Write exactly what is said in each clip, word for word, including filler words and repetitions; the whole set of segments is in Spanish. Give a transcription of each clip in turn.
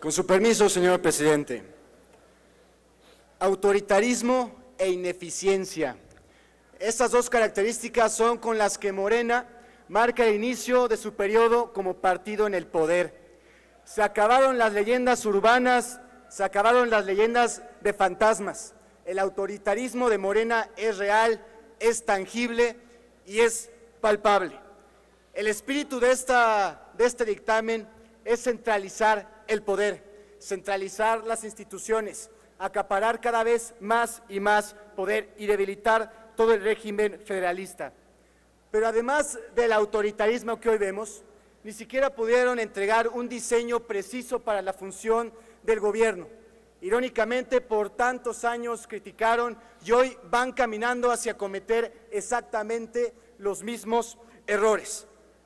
Con su permiso, señor presidente. Autoritarismo e ineficiencia. Estas dos características son con las que Morena marca el inicio de su periodo como partido en el poder. Se acabaron las leyendas urbanas, se acabaron las leyendas de fantasmas. El autoritarismo de Morena es real, es tangible y es palpable. El espíritu de, esta, de este dictamen es centralizar el poder, centralizar las instituciones, acaparar cada vez más y más poder y debilitar todo el régimen federalista. Pero además del autoritarismo que hoy vemos, ni siquiera pudieron entregar un diseño preciso para la función del gobierno. Irónicamente, por tantos años criticaron y hoy van caminando hacia cometer exactamente los mismos errores.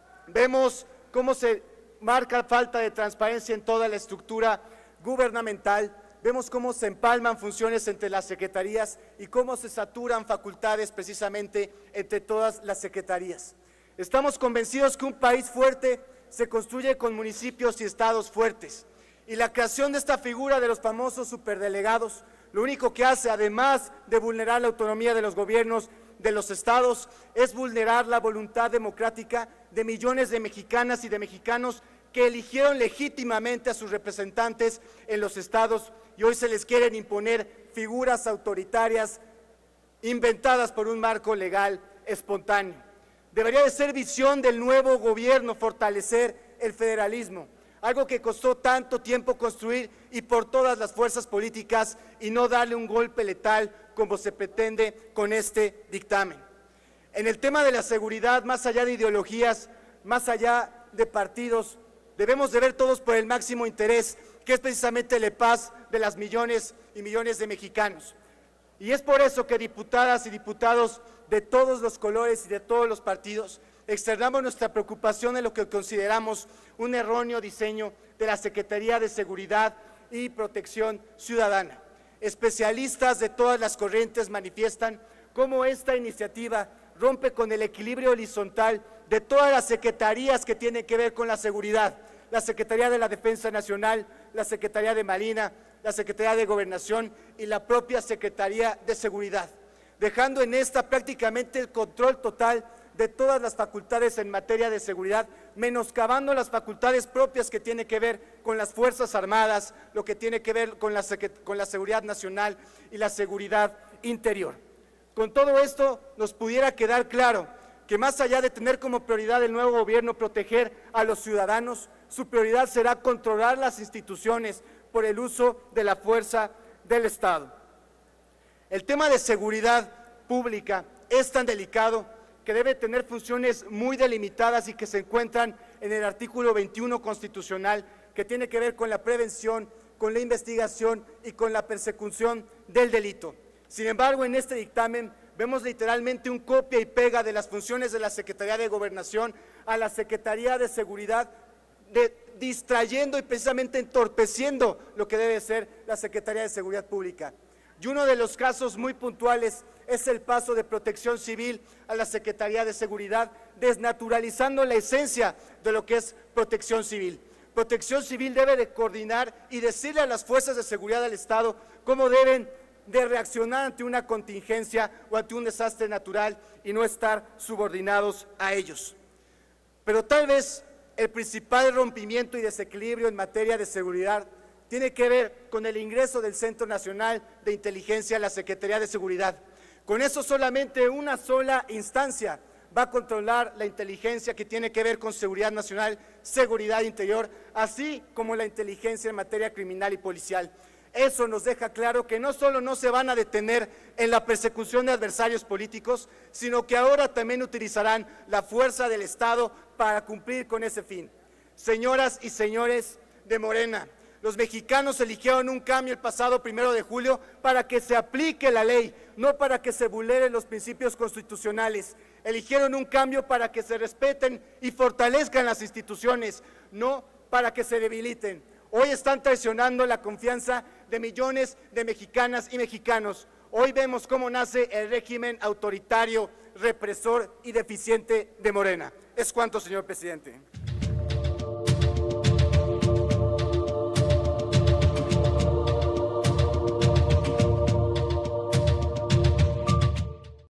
Vemos cómo se marca falta de transparencia en toda la estructura gubernamental, vemos cómo se empalman funciones entre las secretarías y cómo se saturan facultades precisamente entre todas las secretarías. Estamos convencidos que un país fuerte se construye con municipios y estados fuertes, y la creación de esta figura de los famosos superdelegados, lo único que hace, además de vulnerar la autonomía de los gobiernos de los estados, es vulnerar la voluntad democrática de millones de mexicanas y de mexicanos que eligieron legítimamente a sus representantes en los estados y hoy se les quieren imponer figuras autoritarias inventadas por un marco legal espontáneo. Debería de ser visión del nuevo gobierno fortalecer el federalismo, algo que costó tanto tiempo construir y por todas las fuerzas políticas, y no darle un golpe letal como se pretende con este dictamen. En el tema de la seguridad, más allá de ideologías, más allá de partidos, debemos de ver todos por el máximo interés, que es precisamente la paz de las millones y millones de mexicanos. Y es por eso que diputadas y diputados de todos los colores y de todos los partidos externamos nuestra preocupación en lo que consideramos un erróneo diseño de la Secretaría de Seguridad y Protección Ciudadana. Especialistas de todas las corrientes manifiestan cómo esta iniciativa rompe con el equilibrio horizontal de todas las secretarías que tienen que ver con la seguridad, la Secretaría de la Defensa Nacional, la Secretaría de Marina, la Secretaría de Gobernación y la propia Secretaría de Seguridad, dejando en esta prácticamente el control total de todas las facultades en materia de seguridad, menoscabando las facultades propias que tiene que ver con las Fuerzas Armadas, lo que tiene que ver con la, con la seguridad nacional y la seguridad interior. Con todo esto nos pudiera quedar claro que más allá de tener como prioridad el nuevo gobierno proteger a los ciudadanos, su prioridad será controlar las instituciones por el uso de la fuerza del Estado. El tema de seguridad pública es tan delicado que debe tener funciones muy delimitadas y que se encuentran en el artículo veintiuno constitucional, que tiene que ver con la prevención, con la investigación y con la persecución del delito. Sin embargo, en este dictamen vemos literalmente un copia y pega de las funciones de la Secretaría de Gobernación a la Secretaría de Seguridad, de, distrayendo y precisamente entorpeciendo lo que debe ser la Secretaría de Seguridad Pública. Y uno de los casos muy puntuales es el paso de Protección Civil a la Secretaría de Seguridad, desnaturalizando la esencia de lo que es Protección Civil. Protección Civil debe de coordinar y decirle a las fuerzas de seguridad del Estado cómo deben de reaccionar ante una contingencia o ante un desastre natural y no estar subordinados a ellos. Pero tal vez el principal rompimiento y desequilibrio en materia de seguridad tiene que ver con el ingreso del Centro Nacional de Inteligencia a la Secretaría de Seguridad. Con eso solamente una sola instancia va a controlar la inteligencia que tiene que ver con seguridad nacional, seguridad interior, así como la inteligencia en materia criminal y policial. Eso nos deja claro que no solo no se van a detener en la persecución de adversarios políticos, sino que ahora también utilizarán la fuerza del Estado para cumplir con ese fin. Señoras y señores de Morena, los mexicanos eligieron un cambio el pasado primero de julio para que se aplique la ley, no para que se vulneren los principios constitucionales. Eligieron un cambio para que se respeten y fortalezcan las instituciones, no para que se debiliten. Hoy están traicionando la confianza de millones de mexicanas y mexicanos. Hoy vemos cómo nace el régimen autoritario, represor y deficiente de Morena. Es cuanto, señor presidente.